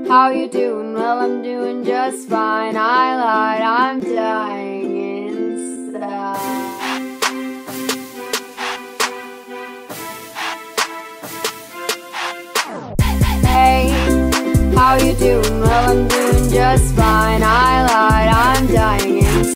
how you doing? Well, I'm doing just fine. I lied, I'm dying inside. Hey, how you doing? Well, I'm doing just fine. I lied, I'm dying inside.